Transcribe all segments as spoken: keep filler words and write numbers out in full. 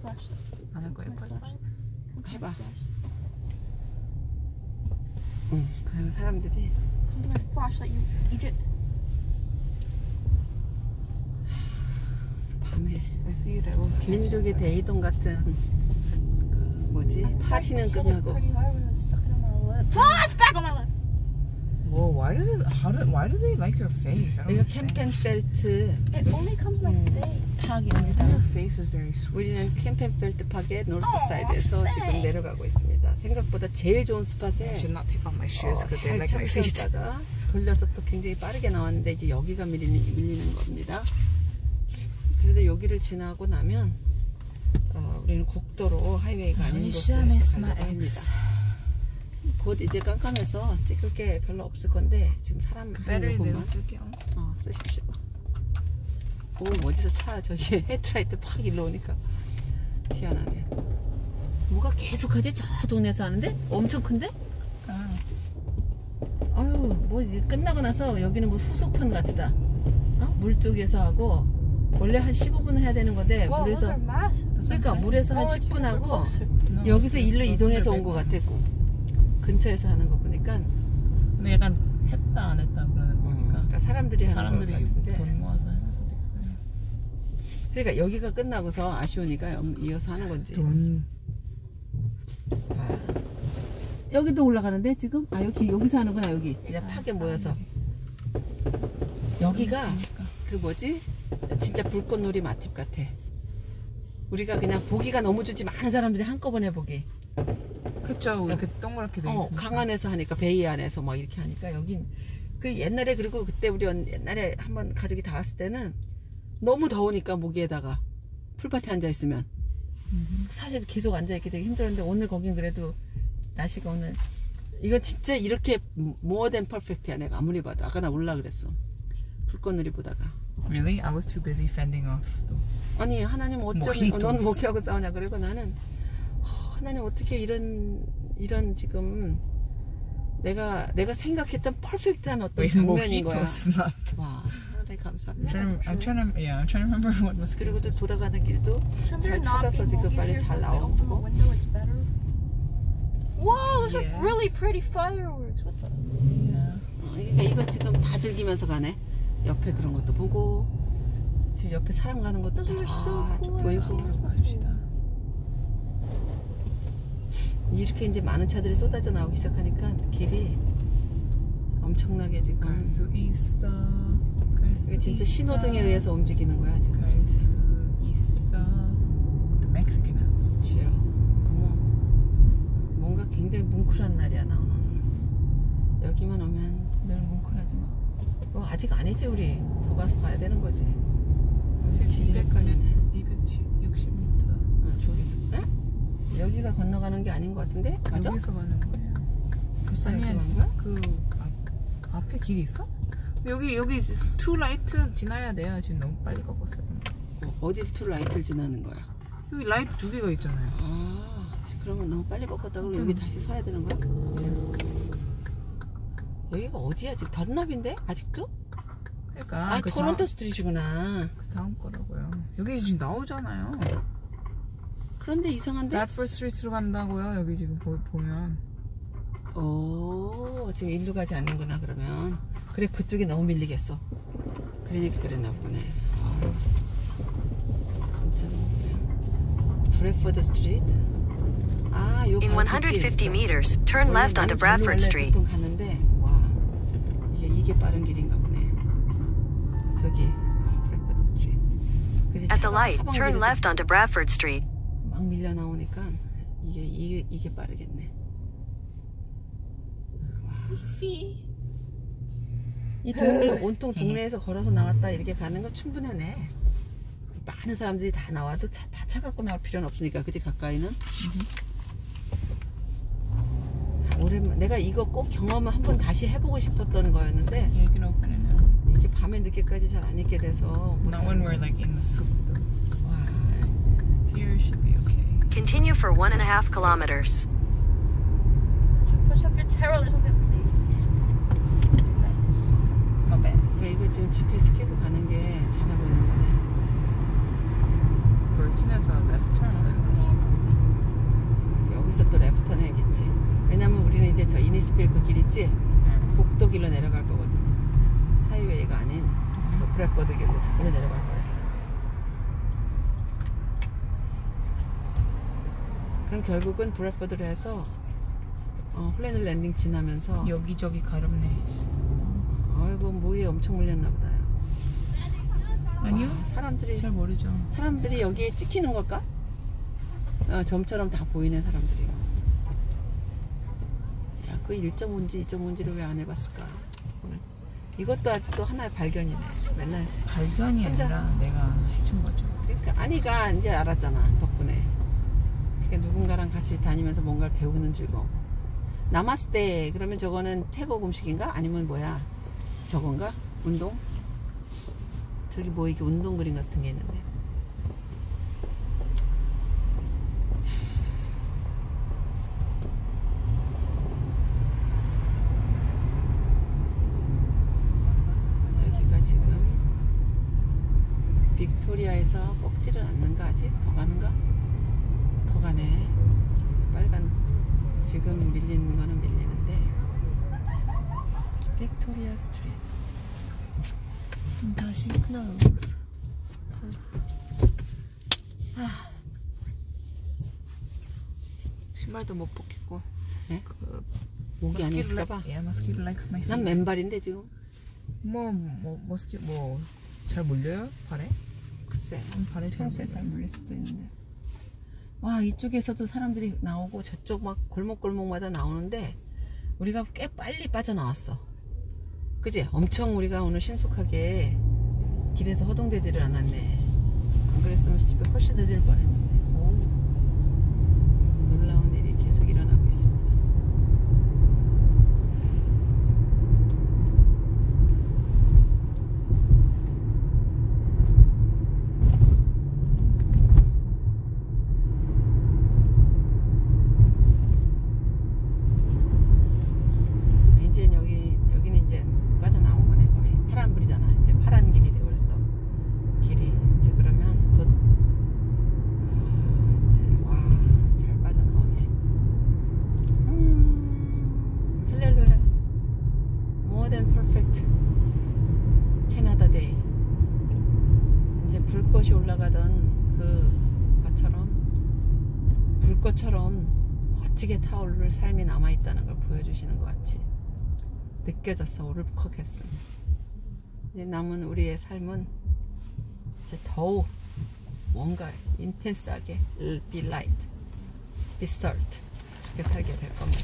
안 할 거예요, flashlight. 해봐. 응, 그런 사람들이. Come to my flashlight, you idiot. 밤에 I see it, I will catch 민족의 it. 대이동 같은 그 뭐지? 파티는 끝나고. Pretty hard when I was sucking on my lip. Oh, it's back on my lip. Whoa, why does it? How do? Why do they like your face? I don't 이거 understand. 캠펜펠트 It only comes to my face. 파악입니다. Your face is very sweet. 우리는 캠펜펠트 파크의 노스사이드에서 어, 지금 네. 내려가고 있습니다. 생각보다 제일 좋은 스팟에 I should not take off my shoes 어, because they like 살짝 my feet. 세웠다가 돌려서 또 굉장히 빠르게 나왔는데 이제 여기가 밀리는, 밀리는 겁니다. 그래도 여기를 지나고 나면 어, 우리는 국도로 하이웨이가 아닌 곳에서 가려고 합니다. 곧 이제 깜깜해서 찍을 게 별로 없을 건데 지금 사람 배터리 한 내가 요금만 쓸게요. 어, 쓰십시오. 오, 어디서 차 저기 헤드라이트 팍 일로 오니까 희한하네. 뭐가 계속하지? 저 동네에서 하는데? 엄청 큰데? 아, 아유, 뭐 이게 끝나고 나서 여기는 뭐 후속편 같다. 어? 물 쪽에서 하고 원래 한 십오 분 해야 되는 건데 Whoa, those 물에서 are massive. 그러니까 물에서 한 Oh, 십 it's 분 하고 closer. no, 여기서 일로 those 이동해서 are 온 것 big 같았고 ones. 근처에서 하는 거 보니까 근데 약간 했다 안 했다 그러는 거니까. 그러니까 사람들이 하는 것 사람들이 같은데. 돈 모아서 했을 수도 있어요. 그러니까 여기가 끝나고서 아쉬우니까 이어서 하는 건지. 돈. 아, 여기도 올라가는데 지금? 아 여기 여기서 하는구나. 여기 그냥 파게 모여서 여기가 그 뭐지? 진짜 불꽃놀이 맛집 같아. 우리가 그냥 보기가 너무 좋지 많은 사람들이 한꺼번에 보기. 그렇죠. 이렇게 동그랗게 돼 어, 있으니까. 강 안에서 하니까 베이 안에서 막 이렇게 하니까 여긴 그 옛날에 그리고 그때 우리 언- 옛날에 한번 가족이 다 왔을 때는 너무 더우니까 모기에다가 풀밭에 앉아 있으면 사실 계속 앉아 있기 되게 힘들었는데 오늘 거긴 그래도 날씨가 오늘 이거 진짜 이렇게 more than perfect야. 내가 아무리 봐도 아까 나 올라 그랬어. 불꽃놀이 보다가 Really? I was too busy fending off. though. 아니 하나님 어쩜 모히토스. 넌 모기하고 싸우냐 그리고 나는 허, 하나님 어떻게 이런 이런 지금 내가 내가 생각했던 퍼펙트한 어떤 Wait, 장면인 거야. mojitos, not. 와, 네 I'm 감사합니다. trying, to, I'm trying to, yeah, I'm trying to remember what was. 그리고 또 돌아가는 길도 Shouldn't 잘 there not 찾아서 be 지금 movies 빨리 here, 잘 so if I open the 나오고. window, it's better? Whoa, those are Yes. really pretty fireworks. What the? Yeah. 어, 그러니까 이거 지금 다 즐기면서 가네. 옆에 그런 것도 보고 지금 옆에 사람 가는 것도 Those are so 다 cool. 보이고 갑시다. 이렇게 이제 많은 차들이 쏟아져 나오기 시작하니까 길이 엄청나게 지금 갈 수 있어. 갈 수 이게 진짜 있어. 신호등에 의해서 움직이는 거야 지금. 갈 수 있어. The Mexican house. 지요. 어머, 뭔가 굉장히 뭉클한 날이야 나 오늘. 여기만 오면 늘 뭉클하지 뭐. 어, 아직 아니지 우리. 더 가서 가야 되는 거지. 지금 길이 헷갈리네. 이백육십 미터. 어, 저기서. 에? 여기가 건너가는 게 아닌 것 같은데? 맞아? 여기서 가는 거예요. 글쎄 아니 아니 그건가? 그 앞, 앞에 길이 있어? 여기 여기 투 라이트 지나야 돼요. 지금 너무 빨리 꺾었어요. 어, 어디 투 라이트를 지나는 거야? 여기 라이트 두 개가 있잖아요. 아, 그러면 너무 빨리 꺾었다고 여기 다시 서야 되는 거야? 여기가 어디야? 지금 다른압인데? 아직도? 그러니까 아, 그 토론토 다음, 스트리트구나. 그 다음 거라고요. 여기 지금 나오잖아요. 그런데 이상한데? 브래드포드 스트리트로 간다고요. 여기 지금 보, 보면. 오, 지금 일로 가지 않는구나 그러면. 그래, 그쪽이 너무 밀리겠어. 그러니까 그랬나 보네. 아, 진짜 너무 브래드포드 스트리트. 아, 요 In 바로 one hundred fifty 뒷길이 있어. meters, turn 원래 left onto 나는 Bradford 저기로 원래 Street. 보통 갔는데 와 이게 이게 빠른 길인가 보네. 저기 브래드포드 스트리트. 그래서 At the 차가 light, 사방길에서 turn left onto Bradford Street. 막 밀려 나오니까 이게 이게 이게 빠르겠네. 이 동네 온통 동네에서 걸어서 나왔다 이렇게 가는 건 충분하네. 많은 사람들이 다 나와도 차, 다 차 갖고 나올 필요는 없으니까 그지 가까이는. 오랜만 내가 이거 꼭 경험을 한번 다시 해보고 싶었던 거였는데 You can open it now. 이렇게 밤에 늦게까지 잘 안 있게 돼서 Not when we're like in the soup though. 와, Here should be okay. Continue for one and a half kilometers. Push up your chair a little bit, please. Not bad. 그러니까 이거 지금 지피에스 켜고 가는 게 잘하고 있는 거네. Burton에서 left turn 하는데. 여기서 또 레프턴 해야겠지. 왜냐면 우리는 이제 저 이니스필 그 길 있지? 응. 국도길로 내려갈 거거든. 하이웨이가 아닌 그 브래퍼드 길로 저기로 내려갈 거라서. 그럼 결국은 브래퍼드로 해서 어, 홀랜드 랜딩 지나면서 여기저기 가렵네. 아이고 모기에 엄청 물렸나 보다요. 아니요? 와, 사람들이 잘 모르죠. 사람들이 여기에 찍히는 걸까? 어, 점처럼 다 보이네 사람들이. 야, 그 일 점 오인지 이 점 오인지를 왜 안 해봤을까? 오늘 이것도 아직도 하나의 발견이네. 맨날 발견이 혼자- 아니라 내가 해준 거죠. 그러니까 아니가 이제 알았잖아 덕분에. 그러니까 누군가랑 같이 다니면서 뭔가를 배우는 즐거움. 나마스테 그러면 저거는 태국 음식인가? 아니면 뭐야? 저건가? 운동? 저기 뭐 이게 운동 그림 같은 게 있는데. 여기가 지금 빅토리아에서 꺾지를 않는가 아직? 더 가는가? 더 가네. 빨간 지금 밀리는 거는 밀리는데 빅토리아 스트리트. 다시 클라우스. 아. 신발도 못 벗겠고. 네? 그 목이 안 있을까봐. Yeah, mosquito likes my feet. 난 맨발인데 지금. 뭐뭐 머스키 뭐잘 물려요 발에? 글쎄. 음, 발에 잘 평소에 물려. 잘 물릴 수도 있는데. 와 이쪽에서도 사람들이 나오고 저쪽 막 골목골목마다 나오는데 우리가 꽤 빨리 빠져나왔어. 그지? 엄청 우리가 오늘 신속하게 길에서 허둥대지를 않았네. 안 그랬으면 집에 훨씬 늦을 뻔했는데. 오, 놀라운 일이 계속 일어나고 있습니다. 이제 여기 여기는 이제 빠져나온 거네. 거의 파란불이잖아. 이제 파란 길이 되어버렸어. 길이 이제 그러면 곧 아, 이제 와 잘 빠져나오네. 음, 할렐루야. More than perfect. 캐나다 데이. 이제 불꽃이 올라가던 그 것처럼 불꽃처럼 멋지게 타오를 삶이 남아있다는 걸 보여주시는 것 같이 느껴졌어. 울컥했음. 이제 남은 우리의 삶은 이제 더욱 뭔가 인텐스하게 be light, be salt 그렇게 살게 될 겁니다.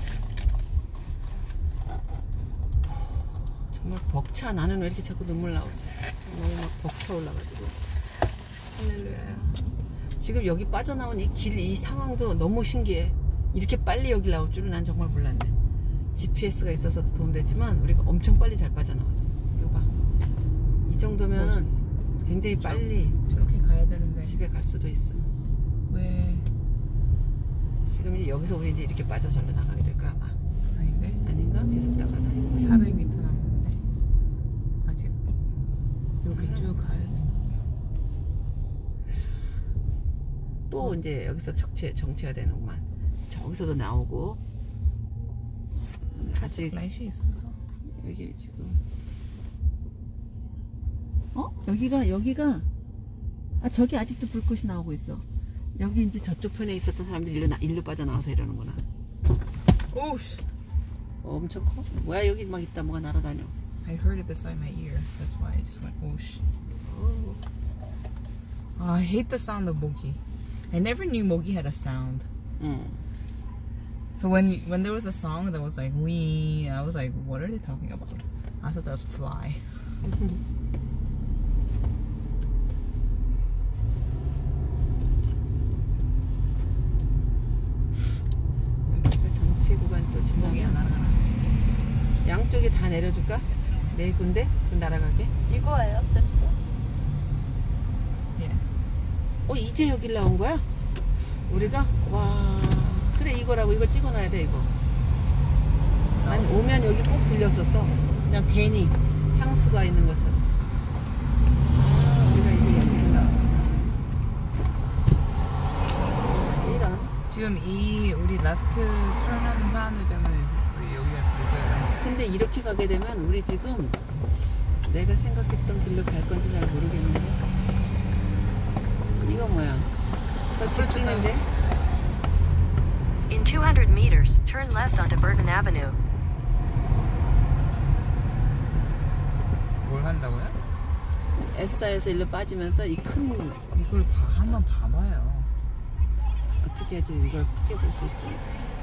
정말 벅차. 나는 왜 이렇게 자꾸 눈물 나오지? 너무 막 벅차 올라가지고. 할렐루야. 지금 여기 빠져나온 이 길, 이 상황도 너무 신기해. 이렇게 빨리 여기 나올 줄은 난 정말 몰랐네. 지피에스가 있어서도 도움됐지만 우리가 엄청 빨리 잘 빠져나왔어. 이거 봐. 이 정도면 뭐지? 굉장히 빨리 저렇게 가야 되는데 집에 갈 수도 있어. 왜 지금 이제 여기서 우리 이제 이렇게 빠져 절로 나가게 될까 아마. 아닌데? 아닌가? 계속 나가나? 사백 미터 남았는데 아직 이렇게 쭉 가야 돼. 또 이제 여기서 정체, 정체가 되는구만. 저기서도 나오고 아직 라이시 있어. 여기 지금 어? 여기가 여기가 아 저기 아직도 불꽃이 나오고 있어. 여기 이제 저쪽 편에 있었던 사람들이 일로, 나, 일로 빠져나와서 이러는구나. 오씨. 어, 엄청 커? 뭐야 여기 막 있다 뭐가 날아다녀. I heard it beside my ear. That's why I just went whoosh. Oh, I hate the sound of mogi. I never knew mogi had a sound. 응. So when when there was a song that was like wee, I was like, what are they talking about? I thought that was fly. 여기가 정체 구간 또 모기 안 지나면 날아가나? 양쪽에 다 내려줄까? 네 군데? 좀 날아가게? 이거예요, 잽스터? Yeah. 어 이제 여길 나온 거야? 우리가? 와 그래 이거라고. 이거 찍어놔야 돼 이거. 난 오면 여기 꼭 들렸었어. 그냥 괜히 향수가 있는 것처럼. 아, 우리가 이제 여기를 나왔구나. 이런 지금 이 우리 레프트 턴하는 사람들 때문에 우리 여기가 늦어요. 근데 이렇게 가게 되면 우리 지금 내가 생각했던 길로 갈 건지 잘 모르겠는데. 이거 뭐야? 더 직진인데? In two hundred meters, turn left onto Burton Avenue. 뭘 한다고요? 에스아에서 일로 빠지면서 이 큰 이걸 봐, 한번 봐봐요. 어떻게 해야지 이걸 크게 볼 수 있지?